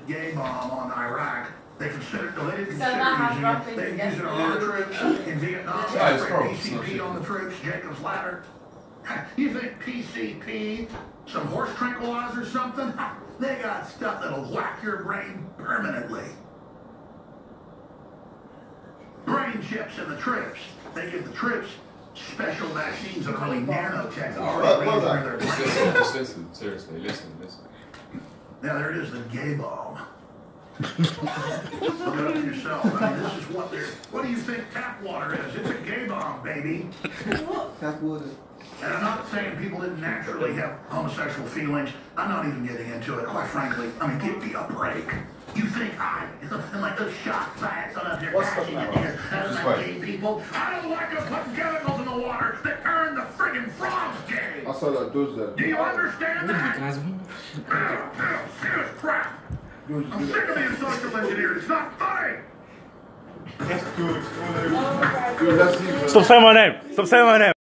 gay bomb on Iraq. They consider they didn't consider that using it. They used it on our troops in Vietnam. Yeah, it's PCP on the troops, Jacob's Ladder. You think PCP, some horse tranquilizer or something? They got stuff that'll whack your brain permanently. Brain chips in the troops. They give the troops special vaccines that are really nanotech. Just listen, seriously, listen. Now there it is, the gay bomb. Look it up yourself. I mean, this is what they're. What do you think tap water is? It's a gay bomb, baby. Tap water. And I'm not saying people didn't naturally have homosexual feelings. I'm not even getting into it, quite frankly. I mean, give me a break. You think I'm like those shock facts on up here catching it here as my gay people? I don't like to put chemicals in the water that turn the friggin' frogs gay. I saw that does that. Do you understand that? Serious crap. I'm sick of being social engineered. It's not funny. That's good. Stop saying my name. Stop saying my name.